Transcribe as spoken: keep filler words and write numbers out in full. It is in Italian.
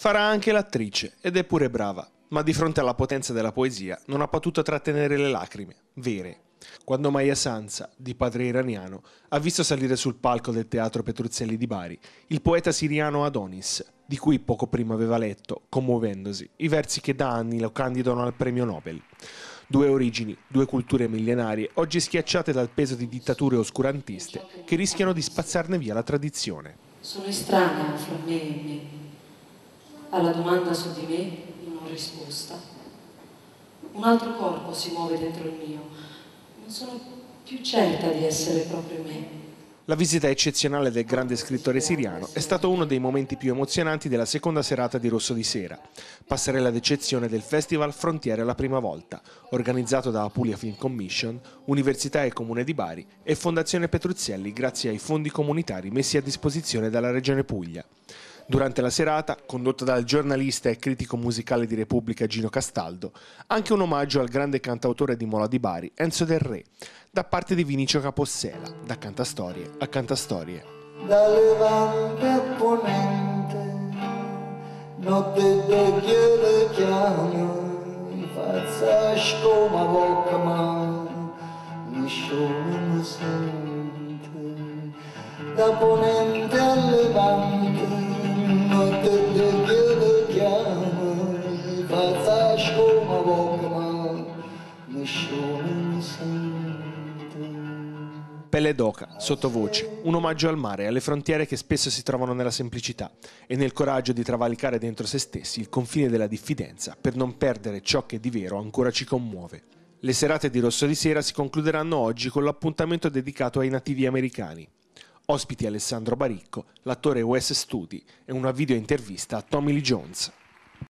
Farà anche l'attrice ed è pure brava, ma di fronte alla potenza della poesia non ha potuto trattenere le lacrime, vere. Quando Maya Sanza, di padre iraniano, ha visto salire sul palco del Teatro Petruzzelli di Bari il poeta siriano Adonis, di cui poco prima aveva letto, commuovendosi, i versi che da anni lo candidano al premio Nobel. Due origini, due culture millenarie, oggi schiacciate dal peso di dittature oscurantiste che rischiano di spazzarne via la tradizione. Sono estranea fra me e me. Alla domanda su di me non ho risposta. Un altro corpo si muove dentro il mio. Non sono più certa di essere proprio me. La visita eccezionale del grande scrittore siriano è stato uno dei momenti più emozionanti della seconda serata di Rosso di Sera, passerella d'eccezione del Festival Frontiere alla prima volta, organizzato da Apulia Film Commission, Università e Comune di Bari e Fondazione Petruzzelli grazie ai fondi comunitari messi a disposizione dalla Regione Puglia. Durante la serata, condotta dal giornalista e critico musicale di Repubblica Gino Castaldo, anche un omaggio al grande cantautore di Mola di Bari, Enzo Del Re, da parte di Vinicio Capossela, da Cantastorie a Cantastorie. Da levante a ponente, notte de chiede chiama, faccia scoma bocca ma, liscione mi sente, da ponente a levante, notte de chiede chiama, faccia scoma bocca ma, liscione mi sente. Pelle d'oca, sottovoce, un omaggio al mare e alle frontiere che spesso si trovano nella semplicità e nel coraggio di travalicare dentro se stessi il confine della diffidenza per non perdere ciò che di vero ancora ci commuove. Le serate di Rosso di Sera si concluderanno oggi con l'appuntamento dedicato ai nativi americani. Ospiti Alessandro Baricco, l'attore Wes Studi e una video intervista a Tommy Lee Jones.